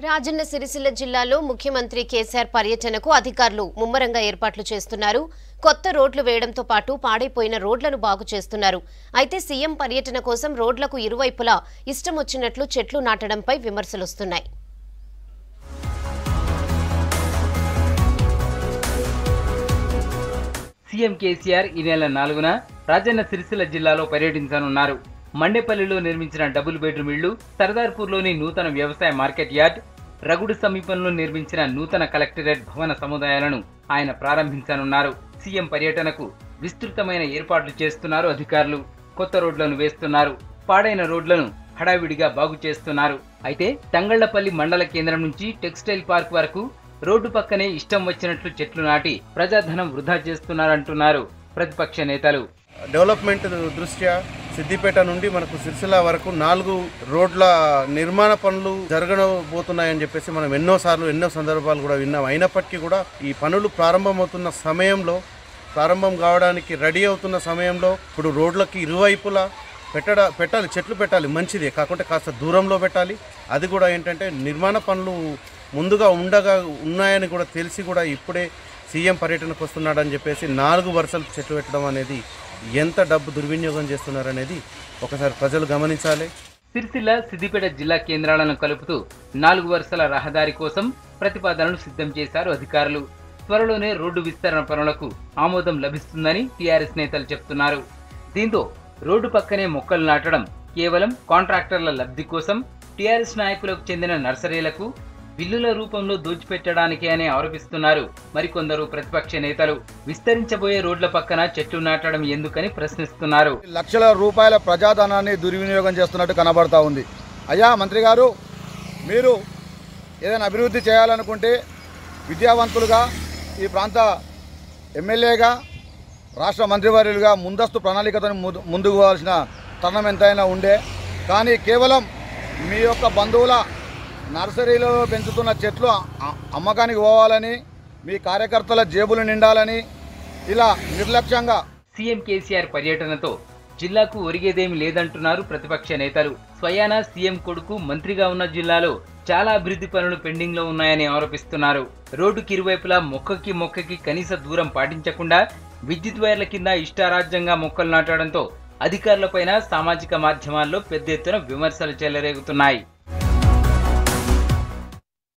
రాజన్న సిరిసిల్ల జిల్లాలో ముఖ్యమంత్రి కేసీఆర్ పర్యటనకు అధికారులు ముమ్మరంగా ఏర్పాట్లు చేస్తున్నారు. కొత్త రోడ్లు వేయడంతో పాటు పాడైపోయిన రోడ్లను బాగు చేస్తున్నారు. అయితే సీఎం పర్యటన కోసం రోడ్లకు ఇరువైపులా ఇష్టం వచ్చినట్లు చెట్లు నాటడంపై విమర్శలొస్తున్నాయి. సీఎం కేసీఆర్ ఈ నెల 4న రాజన్న సిరిసిల్ల జిల్లాలో పర్యటించనున్నారు. మండేపల్లిలో నిర్మించిన డబుల్ బెడ్రూమ్ ఇళ్లు, సర్దార్పూర్లోని నూతన వ్యవసాయ మార్కెట్ యార్డ్, రగుడు సమీపంలో నిర్మించిన నూతన కలెక్టరేట్ భవన సముదాయాలను ఆయన ప్రారంభించనున్నారు. సీఎం పర్యటనకు విస్తృతమైన ఏర్పాట్లు చేస్తున్నారు అధికారులు. కొత్త రోడ్లను వేస్తున్నారు. పాడైన రోడ్లను హడావిడిగా బాగు చేస్తున్నారు. అయితే తంగళ్లపల్లి మండల కేంద్రం నుంచి టెక్స్టైల్ పార్క్ వరకు రోడ్డు పక్కనే ఇష్టం వచ్చినట్లు చెట్లు నాటి ప్రజాధనం వృధా చేస్తున్నారంటున్నారు ప్రతిపక్ష నేతలు. డెవలప్మెంట్ దృష్ట్యా సిద్దిపేట నుండి మనకు సిరిసిల్ల వరకు 4 రోడ్ల నిర్మాణ పనులు జరగబోతున్నాయని చెప్పేసి మనం ఎన్నో సందర్భాలు కూడా విన్నాం. అయినప్పటికీ కూడా ఈ పనులు ప్రారంభం కావడానికి రెడీ అవుతున్న సమయంలో ఇప్పుడు రోడ్లకి ఇరువైపులా పెట్టాలి, చెట్లు పెట్టాలి, మంచిదే. కాకుంటే కాస్త దూరంలో పెట్టాలి. అది కూడా ఏంటంటే నిర్మాణ పనులు ముందుగా ఉన్నాయని కూడా తెలిసి కూడా ఇప్పుడే సీఎం పర్యటనకు వస్తున్నాడని చెప్పేసి 4 వరుసలు చెట్లు పెట్టడం అనేది ఎంత డబ్బు దుర్వినియోగం చేస్తున్నారనేది ఒకసారి ప్రజలు గమనించాలి. సిరిసిల్ల, సిద్దిపేట జిల్లా కేంద్రాలను కలుపుతూ 4 వరుసల రహదారి కోసం ప్రతిపాదనలు సిద్ధం చేశారు అధికారులు. త్వరలోనే రోడ్డు విస్తరణ పనులకు ఆమోదం లభిస్తుందని టీఆర్ఎస్ నేతలు చెప్తున్నారు. దీంతో రోడ్డు పక్కనే మొక్కలు నాటడం కేవలం కాంట్రాక్టర్ల లబ్ధి కోసం, టీఆర్ఎస్ నాయకులకు చెందిన నర్సరీలకు బిల్లుల రూపంలో దోచిపెట్టడానికి అని ఆరోపిస్తున్నారు మరికొందరు ప్రతిపక్ష నేతలు. విస్తరించబోయే రోడ్ల పక్కన చెట్లు నాటడం ఎందుకని ప్రశ్నిస్తున్నారు. లక్షల రూపాయల ప్రజాధనాన్ని దుర్వినియోగం చేస్తున్నట్టు కనబడతా ఉంది. అయ్యా మంత్రి గారు, మీరు ఏదైనా అభివృద్ధి చేయాలనుకుంటే విద్యావంతులుగా, ఈ ప్రాంత ఎమ్మెల్యేగా, రాష్ట్ర మంత్రివర్యులుగా ముందస్తు ప్రణాళికతో ముందుకు పోవాల్సిన తరుణం ఎంతైనా ఉండే. కానీ కేవలం మీ యొక్క బంధువుల నర్సరీలో పెంచుతున్న చెట్లు అమ్మకానికి పోవాలని, మీ కార్యకర్తల జేబులు నిండాలని ఇలా నిర్లక్ష్యంగా. సీఎం కేసీఆర్ పర్యటనతో జిల్లాకు ఒరిగేదేమీ లేదంటున్నారు ప్రతిపక్ష నేతలు. స్వయానా సీఎం కొడుకు మంత్రిగా ఉన్న జిల్లాలో చాలా అభివృద్ధి పనులు పెండింగ్ లో ఉన్నాయని ఆరోపిస్తున్నారు. రోడ్డుకి ఇరువైపులా మొక్కకి కనీస దూరం పాటించకుండా విద్యుత్ వైర్ల కింద ఇష్టారాజ్యంగా మొక్కలు నాటడంతో అధికారులపైన సామాజిక మాధ్యమాల్లో పెద్ద ఎత్తున విమర్శలు చెలరేగుతున్నాయి.